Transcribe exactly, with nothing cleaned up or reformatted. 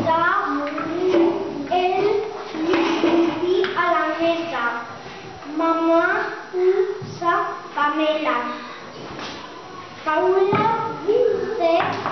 da el bisturí a la mesa. Mamá usa Pamela. Paula dice